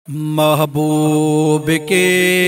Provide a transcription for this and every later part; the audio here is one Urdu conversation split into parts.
محبوب کے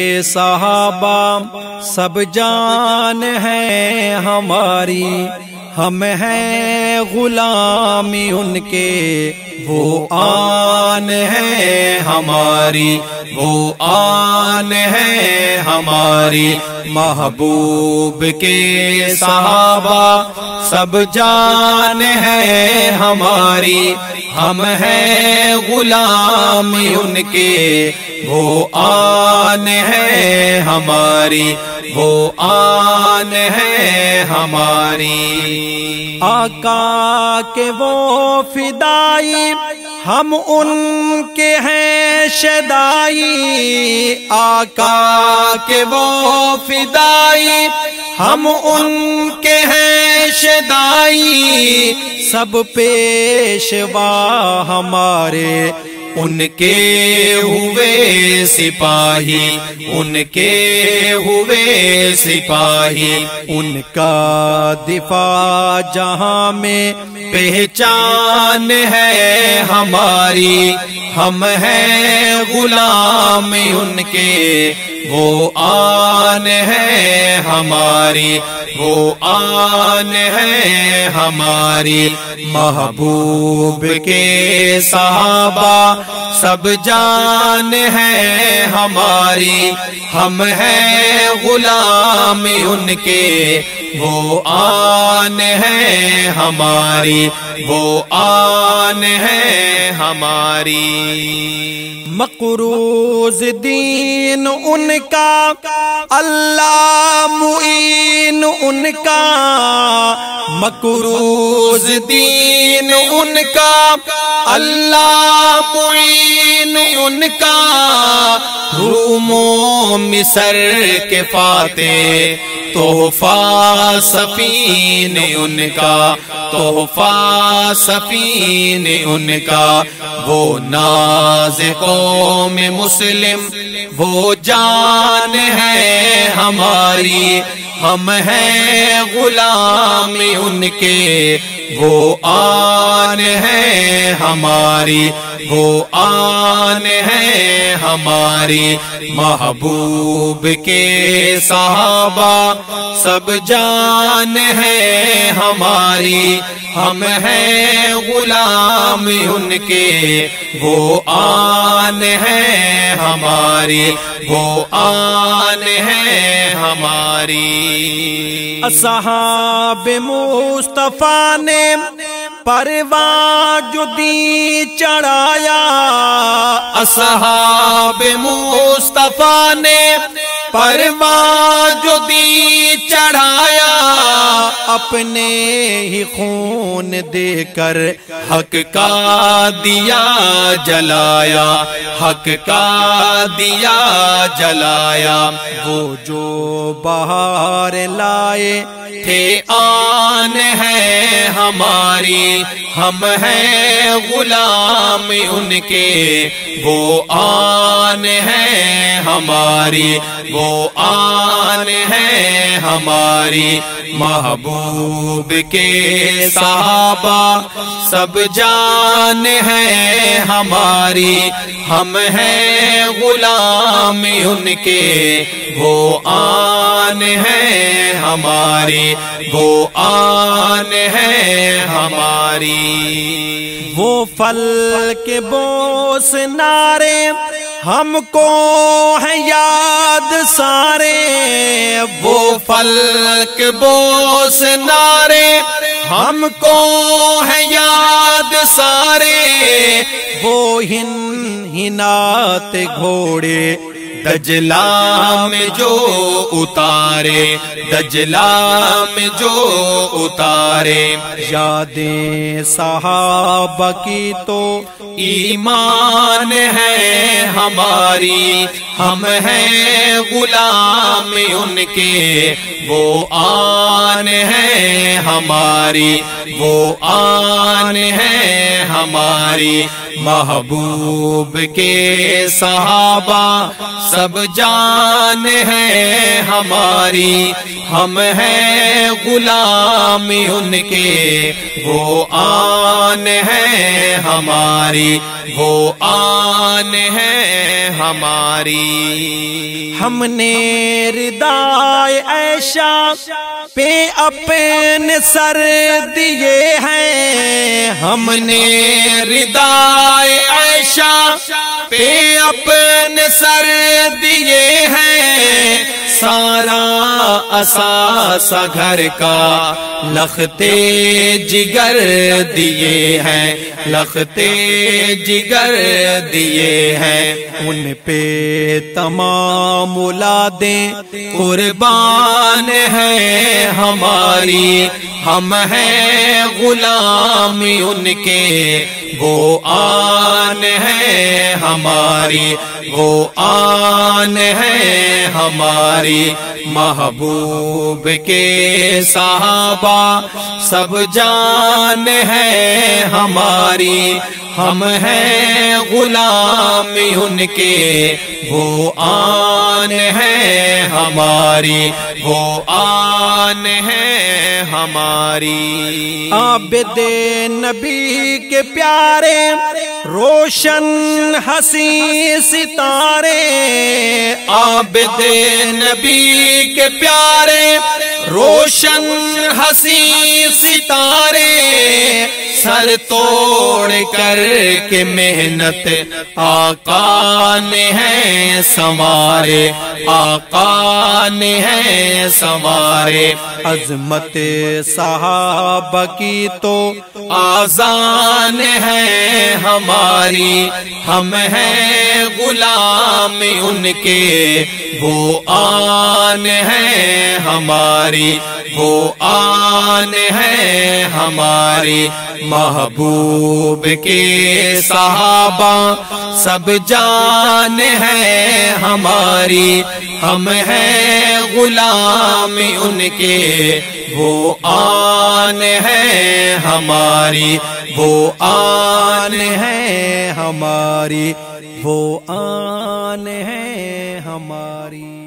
صحابہ سب جان ہیں ہماری، ہم ہیں غلامی ان کے، وہ آن ہے ہماری، وہ آن ہے ہماری۔ محبوب کے صحابہ سب جان ہے ہماری، ہم ہیں غلامی ان کے، وہ آن ہے ہماری، وہ آن ہے ہماری۔ آقا کے وہ فدائی ہم ان کے ہیں شدائی، آقا کے وہ فدائی ہم ان کے ہیں شدائی، سب پیشوا ہمارے ان کے ہوئے سپاہی، ان کے ہوئے سپاہی۔ ان کا دفاع جہاں میں پہچان ہے ہماری، ہم ہیں غلام ان کے، وہ آن ہے ہماری، وہ آن ہے ہماری۔ محبوب کے صحابہ سب جان ہے ہماری، ہم ہیں غلام ان کے، وہ آن ہے ہماری، وہ آن ہے ہماری۔ مقروض دین ان کا، اللہ معین ان کا، مقروض دین ان کا، اللہ معین ان کا۔ روم و مصر کے فاتح تحفہ سفین ان کا، تحفہ سفین ان کا۔ وہ ناز قوم مسلم وہ جان ہے ہماری، ہم ہیں غلام ان کے، وہ آن ہے ہماری، وہ آن ہے ہماری۔ محبوب کے صحابہ سب جان ہے ہماری، ہم ہیں غلام ان کے، وہ آن ہے ہماری، وہ آن ہے ہماری۔ اصحاب مصطفیٰ نے پرواز جو دی چڑھایا، اصحاب مصطفیٰ نے پرواز جو دی چڑھایا، اپنے ہی خون دے کر حق کا دیا جلایا، حق کا دیا جلایا۔ وہ جو بہار لائے تھے آن ہے ہماری، ہم ہیں غلام ان کے، وہ آن ہے ہماری، وہ آن ہے ہماری۔ محبوب کے صحابہ سب جان ہے ہماری، ہم ہیں غلام ان کے، وہ آن ہے ہماری، وہ آن ہے ہماری۔ وہ پھل کے بوس نعرے ہم کو ہے یاد سارے، وہ پھل کے بوس نعرے ہم کو ہے یاد سارے۔ وہ ہنات گھوڑے دجلہ میں جو اتارے، دجلہ میں جو اتارے۔ یادیں صحابہ کی تو ایمان ہے ہماری، ہم ہیں غلام ان کے، وہ آن ہے ہماری، وہ آن ہے ہماری، محبوب کے صحابہ سب جان ہے ہماری، ہم ہیں غلام ان کے، وہ آن ہے ہماری، وہ آن ہے ہماری۔ ہم نے ردائے عائشہ پہ اپنے سر دیے ہیں، ہم نے ردائے عائشہ پہ اپنے سر دیے ہیں، سارا اثاثہ گھر کا لختے جگر دیے ہیں، لختے جگر دیے ہیں، ان پہ تمام اولادیں قربان ہیں ہماری، ہم ہیں غلام ان کے، وہ آن ہے ہماری، وہ آن ہے ہماری، محبوب کے صحابہ سب جان ہے ہماری، ہم ہیں غلام ان کے، وہ آن ہے ہماری، وہ آن ہے ہماری۔ عابد نبی کے پیارے روشن حسین ستارے، عابد نبی کے پیارے روشن حسین ستارے، سر توڑ کر کے محنت آقا نے ہے سنوارے، آقا نے ہے سنوارے، عظمت صحابہ کی تو آذان ہے ہماری، ہم ہیں غلام ان کے، وہ آن ہے ہماری، وہ آن ہے ہماری، محبوب کے صحابہ سب جان ہے ہماری، ہم ہیں غلام ان کے، وہ آن ہے ہماری، وہ آن ہے ہماری، وہ آن ہے ہماری۔